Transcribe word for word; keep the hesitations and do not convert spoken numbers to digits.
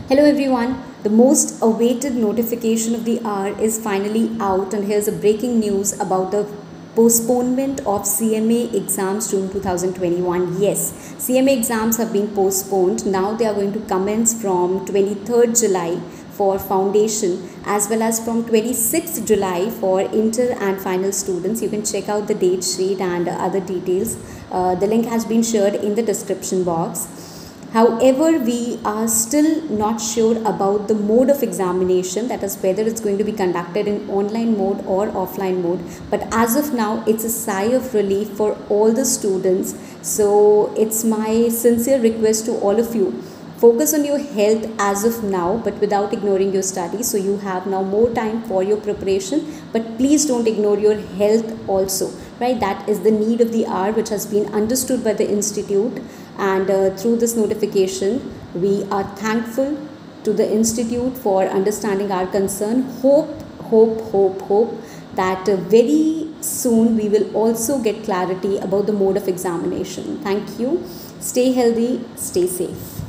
Hello everyone. The most awaited notification of the hour is finally out, and here's a breaking news about the postponement of C M A exams June two thousand twenty-one. Yes, C M A exams have been postponed. Now they are going to commence from twenty-third July for foundation, as well as from twenty-sixth July for inter and final students. You can check out the date sheet and other details. Uh, the link has been shared in the description box. However, we are still not sure about the mode of examination, that is whether it's going to be conducted in online mode or offline mode. But as of now, it's a sigh of relief for all the students. So it's my sincere request to all of you, focus on your health as of now, but without ignoring your studies. So you have now more time for your preparation, but please don't ignore your health also, right? That is the need of the hour, which has been understood by the institute. And uh, through this notification, we are thankful to the institute for understanding our concern. Hope, hope, hope, hope that uh, very soon we will also get clarity about the mode of examination. Thank you. Stay healthy, stay safe.